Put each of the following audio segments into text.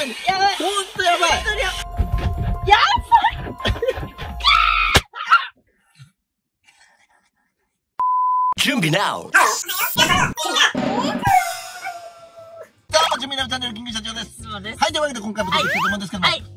に。やばい。 ほんとやばい。 本当にやばい。 準備 NOW。 どうも、準備なるチャンネル、キング社長です。 そうです。 はい、というわけで今回も出てきたと思うんですけども。 はい。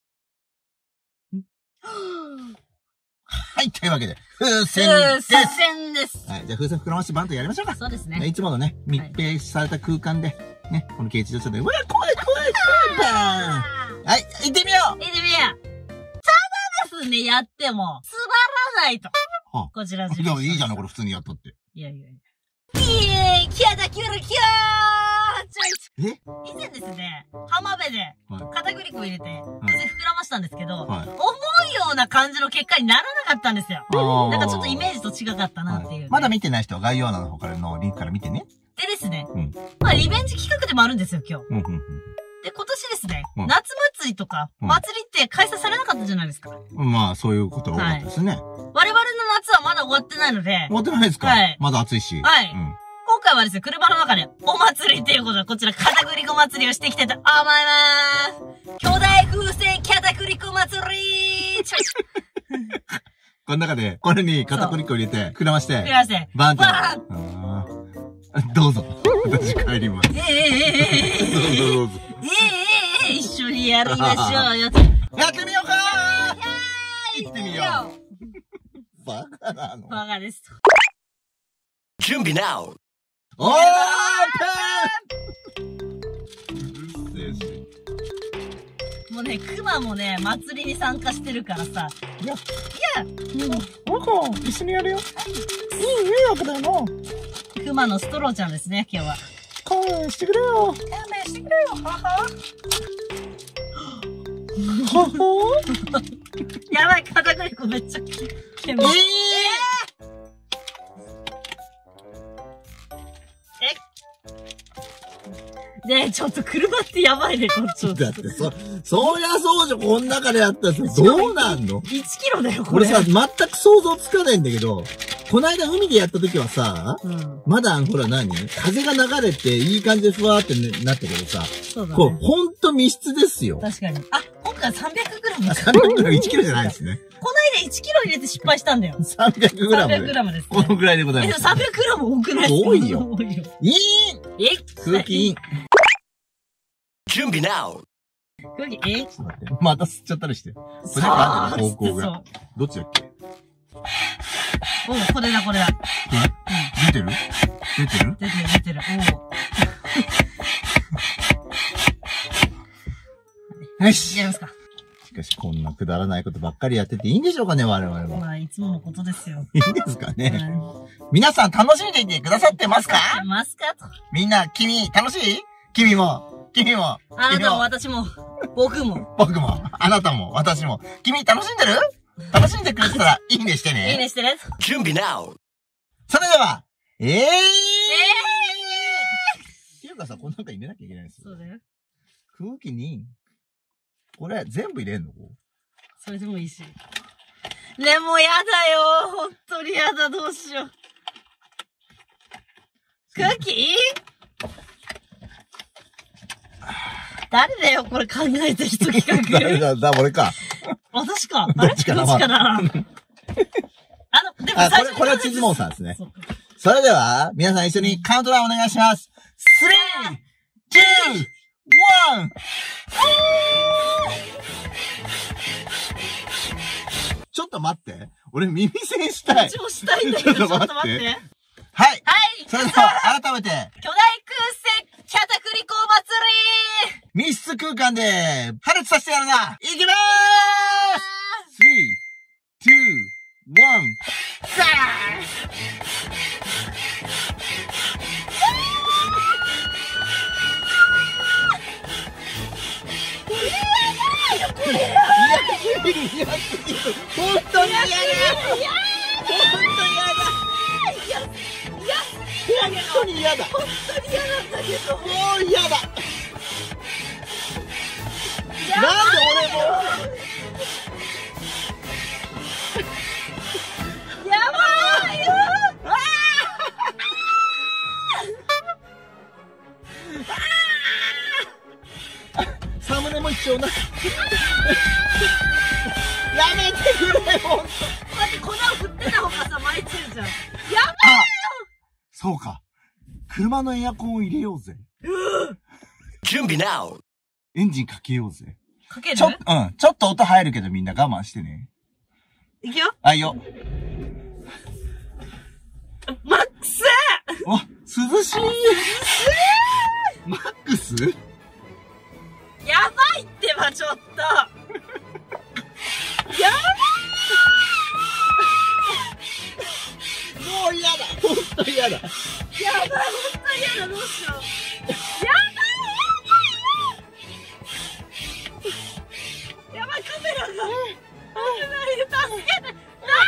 はい、というわけで、風船です。 風船です。 はい、じゃあ風船膨らましてバンとやりましょうか。 そうですね。 いつものね、密閉された空間で、ね、この軽自動車で、うわ、怖い怖い怖いバーン。はい、行ってみよう。 行ってみよう。ただですね、やっても、つまらないと。 はこちらいや、いいじゃん、これ普通にやったって。 いやいやいや。キャダキュルキャーえ以前ですね、浜辺で、片栗粉を入れて、風船膨らましたんですけど、思うような感じの結果にならなかったんですよ。なんかちょっとイメージと違かったなっていう。 まだ見てない人は概要欄の方からのリンクから見てね。 でですね、まあリベンジ企画でもあるんですよ、今日。で、今年ですね、夏祭りとか、祭りって開催されなかったじゃないですか。 まあ、そういうことが多かったですね。 我々の夏はまだ終わってないので。 終わってないですか？はい。まだ暑いし。 はい。今回はですね、車の中でお祭りっていうことで、こちら片栗粉祭りをしていきたいと思いまーす。巨大風船片栗粉祭りこの中で、これに片栗粉入れて、膨らまして。バーンって。バーンどうぞ。私帰ります。どうぞどうぞ。 一緒にやりましょうよ。やってみようかー。行ってみよう。バカなの？ バカです。 準備 NOW。 オープン！うるせえし。 もうね、熊もね、祭りに参加してるからさ。いや、 僕も一緒にやるよ。いい迷惑だよな。 熊のストローちゃんですね、今日は。 勘弁してくれよ。 勘弁してくれよ、はは。やばい、片栗粉めっちゃ煙。ねえ、ちょっと車ってやばいね、こっち。 だってそりゃそうじゃん、こん中でやったらさ、どうなんの？ 1 キロだよ、これ。 俺さ、全く想像つかないんだけど、こないだ海でやった時はさ、まだほら風が流れていい感じでふわーってなったけどさ、 そうだね。 こう、ほんと密室ですよ。 確かに。あ、今回300グラム。 300グラム1キロじゃないですね。 こないだ1キロ入れて失敗したんだよ。 300グラム。 300グラムです、ね。 このぐらいでございます。 300グラム多くないですか？ 多いよ。 多いよ。 空気イン。 準備 NOW。 空気、 ちょっと待って。また吸っちゃったりして。これなんかある方向が。どっちだっけ？ おこれだ、これだ。 出てる。およし。 やりますか。 しかし、こんなくだらないことばっかりやってていいんでしょうかね、我々は。 まあ、いつものことですよ。 いいんですかね。皆さん楽しんでいてくださってますか？みんな、君、楽しい？君も。 あなたも私も、僕も。 あなたも、私も。君、楽しんでる？楽しんでくれてたら、いいねしてね。 いいねしてね。 準備 NOW。 それでは、っていうかさ、この中入れなきゃいけないんですよ。 そうだよ。 空気に、これ、全部入れんの？ それでもいいし。ね、もうやだよ。ほんとにやだ、どうしよう。空気？誰だよ、これ考えた人企画。 誰だ、俺か。 私か。 どっちかな。 でも最初これはチズモンさんですね。それでは、皆さん一緒にカウントダウンお願いします。3、2、1! ちょっと待って。俺耳栓したい。 私もしたいんだけど、ちょっと待って。 はい。それでは、改めて。 巨大空船、キャタクリコ祭り密室空間で、破裂させてやるな。いきまーす !3、2、1、ザ本当に嫌だ。本当に嫌だ。 本当に嫌なんだけど。 もう嫌だ。なんで俺も。 やばいよ。 寒しような。やめてくれ、ほんと。 こうやって粉を振ってた方がさ、巻いてるじゃん。やめよ。 そうか。車のエアコンを入れようぜ。 準備 now。 エンジンかけようぜ。 かける？ ちょっと音入るけどみんな我慢してね。 いくよ。 あいよ。 マックス！ あ、涼しい！マックス？ やばいってば、ちょっと。やばい！もう嫌だ。ほんと嫌だ。 やばい、ほんと嫌だ、どうしよう。やばい、カメラが。助けて！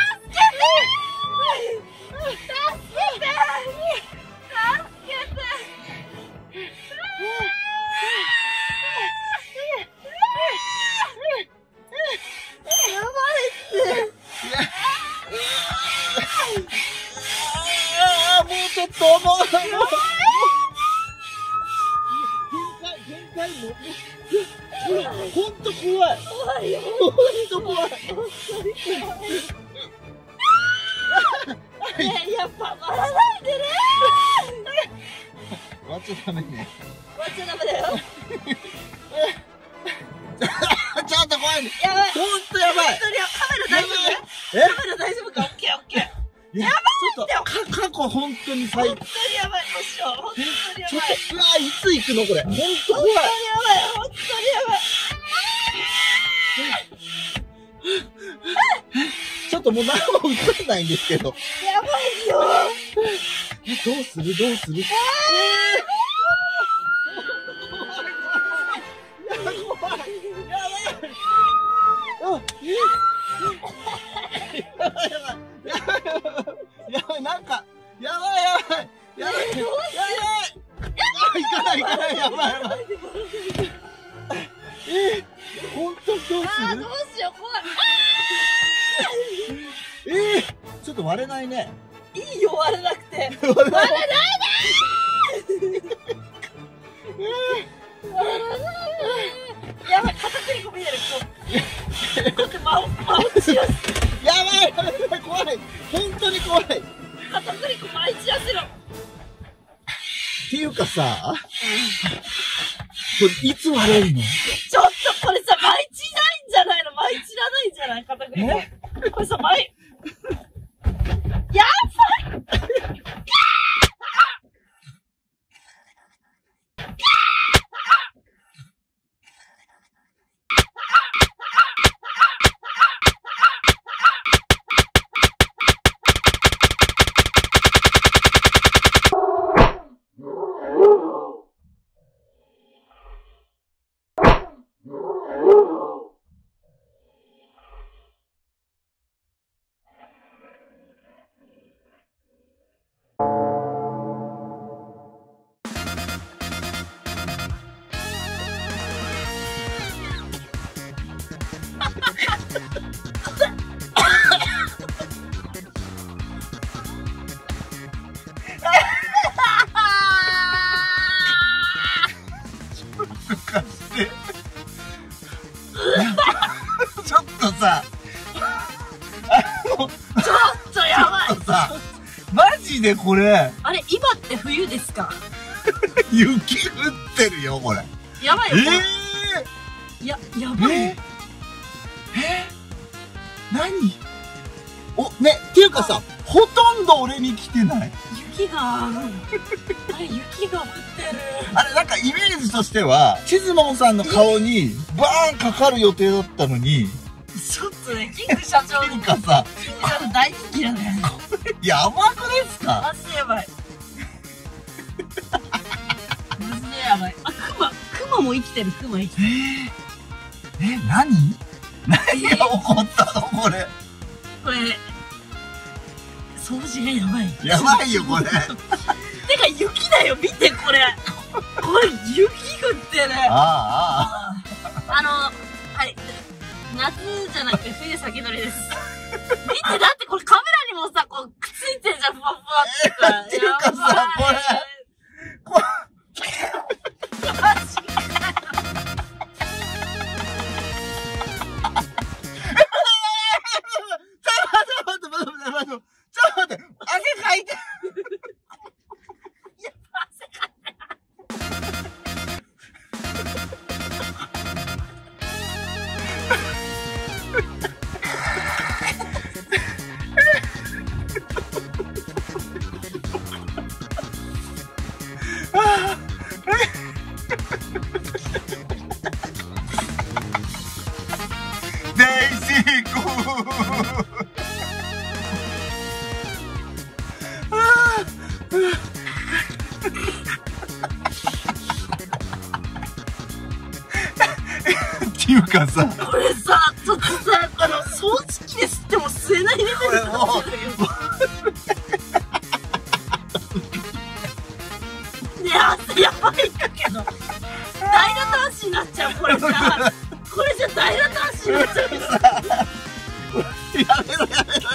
ほんと怖い。 怖いよ。 ほんと怖い。 やっぱ回らないでね。 割っちゃダメね。 割っちゃダメだよ。 ちょっと怖いね。 やばい。 ほんとやばい。 カメラ大丈夫？ え？ カメラ大丈夫か？オッケーオッケー。 やばい。過去ほんとに最本当にやばい。どうしよう。本当にやばい。 うわ、いつ行くのこれ。ほんと怖い。 本当にやばい。本当にやばい。 ちょっともう何も映んないんですけど。 やばいよ。 どうする？どうする？やばい、なんか、やばい。行かない、やばい。ほんとどうする？ どうしよう、怖い。 ちょっと割れないね。 いいよ、割れなくて。 割れないやばい、片栗粉見える。こうやって間を散らす。 やばい、怖い。本当に怖い。 片栗粉舞い散らせろ。 っていうかさ、これいつ割れるの？ ちょっとこれさ、舞い散らないんじゃないの？舞い散らないんじゃない？片栗粉。これさ、やばい！ ちょっとさ、 ちょっとやばい。 さ、マジでこれ。 あれ、今って冬ですか？ 雪降ってるよ、これ。 やばいよ。やばい。何？ね、っていうかさ、 ほとんど俺に来てない。 雪が、あれ、雪が降ってる。 あれ、なんかイメージとしては、チズモンさんの顔にバーンかかる予定だったのに、 ちょっとね、キング社長なんかさ、 キング社長大人気なんだよ。 やばくないっすか？ マジでやばい。マジでやばい。あ、クマも生きてる、クマ生きてる。 何が起こったのこれ。 これ、掃除がやばい。 やばいよ、これ。 てか、雪だよ、見て、これ。これ、雪降ってる。 はい。 夏じゃなくて冬先取りです。見て、だってこれカメラにもさ、こう、くっついてんじゃん、ふわふわってさ。 っていうかさ、これ。 かさ。 これさ、ちょっとさ、掃除機で吸っても吸えないレベルだよ。いや、やばいんだけど。大ラタンシになっちゃう、これじゃ。これじゃ大ラタンシになっちゃう。 やめろ。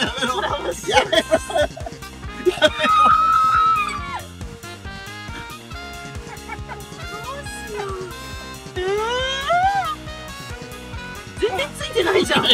全然ついてないじゃん。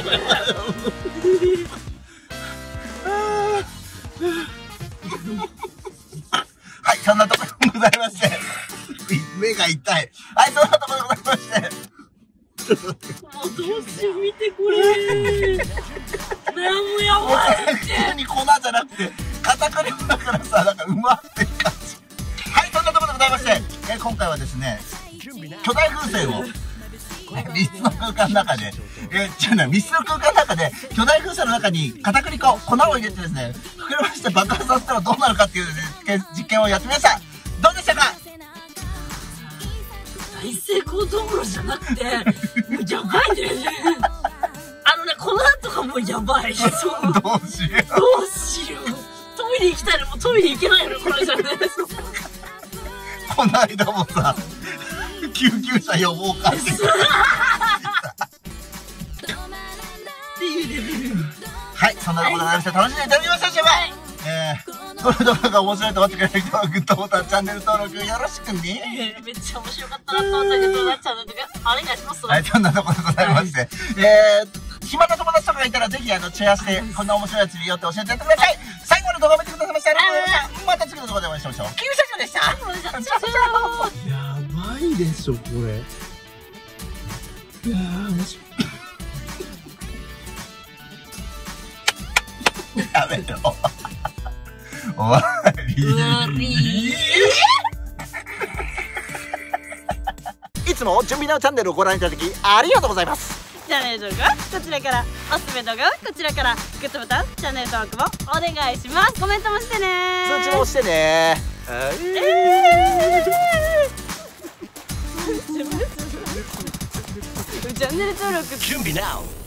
はい、そんなところでございまして。目が痛い。はい、そんなところでございまして。 もうどうしよう、見てこれ。もうやばい。 普通に粉じゃなくて、片栗粉だからさ、なんかうまって感じ。はい、そんなところでございまして、今回はですね、巨大風船を、密室の空間の中で、密室の空間の中で、巨大風船の中に片栗粉、粉を入れてですね、膨らまして爆発させたらどうなるかっていう、実験をやってみました。どうでしたか？ 大成功どころじゃなくて、もうやばいね。この後がもうやばい。 どうしよう。 どうしよう。トイレ行きたいのもトイレ行けないのこれじゃね。 この間もさ、救急車呼ぼうかって。はい、そんなところでございまして、楽しんでいただきましたでしょうか。この動画が面白いと思ってくれた人はグッドボタン、チャンネル登録よろしくね。 めっちゃ面白かったなと思ったけど、チャンネル登録お願いします。 はい、そんなところでございまして、暇な友達とかがいたらぜひシェアして、こんな面白いやつ見ようって教えてやってください。最後まで動画見てくださいましてありがとうございました。また次の動画でお会いしましょう。キム社長でした。 やばいでしょ、これ。いやー、面白い。 やめろ。終わり。いつも準備のチャンネルをご覧いただきありがとうございます。 チャンネル登録はこちらから、おすすめ動画はこちらから、グッドボタン、チャンネル登録もお願いします。コメントもしてね。 通知もしてね。 チャンネル登録準備 now